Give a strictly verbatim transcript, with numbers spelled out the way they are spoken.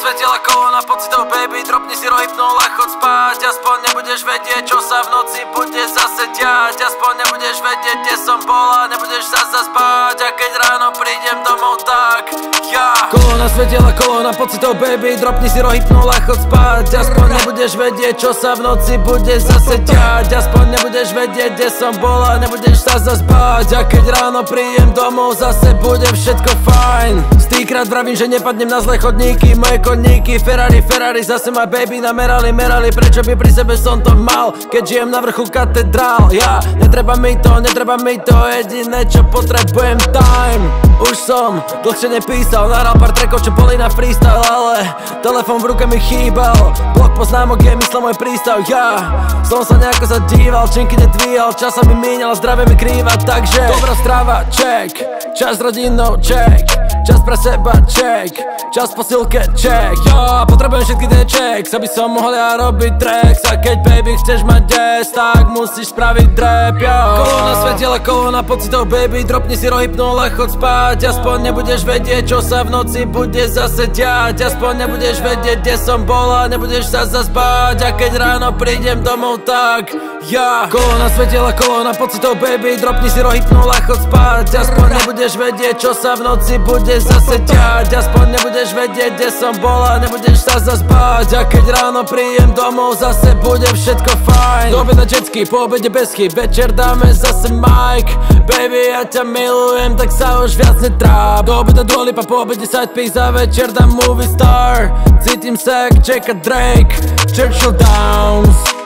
nasvietila kolóna pocitov, baby, dropni si rohypnul a chod spať. Aspoň nebudeš vedieť, čo sa v noci bude zase diať. Aspoň nebudeš vedieť, kde som bol a nebudeš sa zaspať. A keď ráno prídem domov, tak ja kolóna svietila kolóna pocitov, baby, dropni si rohypnul a chod spať. Aspoň nebudeš vedieť, čo sa v noci bude zase diať. Aspoň nebudeš vedieť, kde som bol a nebudeš sa zaspať. A keď ráno prídem domov, zase bude všetko fajn. Stýkrát vravím, že nepadnem na zlé chodníky. Moje koníky, Ferrari, Ferrari, zase ma baby namerali, merali. Prečo by pri sebe som to mal, keď žijem na vrchu katedrál. Ja, netreba mi to, netreba mi to, jediné čo potrebujem time. Už som dlhšie nepísal, nahral pár trackov, čo boli na freestyle, ale telefón v ruke mi chýbal. Blok poznámok je mysle môj prístav. Ja som sa nejako zadíval, činky nedvíhal, čas sa mi míňal, zdravie mi krýva. Takže dobrá strava, check, čas s rodinou, check, čas pre seba, check, čas posilke, check. Jo, potrebujem všetky tie checks, aby som mohol ja robiť tracks. A keď baby chceš mať des, tak musíš spraviť trap, jo. Kolóna svietila kolóna pocitov, baby, dropni si rohypnul a chod spať. Aspoň nebudeš vedieť, čo sa v noci bude zase diať. Aspoň nebudeš vedieť, kde som bol a nebudeš sa zaspať. A keď ráno prídem domov, tak ja kolóna svietila kolóna pocitov, baby, dropni si rohypnul a chod spať. Aspoň nebudeš vedieť, čo sa v noci bude zase diať. Aspoň nebudeš vedieť, kde som bol a nebudeš sa zaspať. A keď ráno prídem domov, zase bude všetko fajn. Do obeda jetsky, po obede besky, večer dáme zase mic. Baby, ja ťa milujem, tak sa už viac netráp. Do obeda Dua Lipa, po obede side piece a večer dám movie star. Cítim sa jak Jack a Drake, Churchill Downs.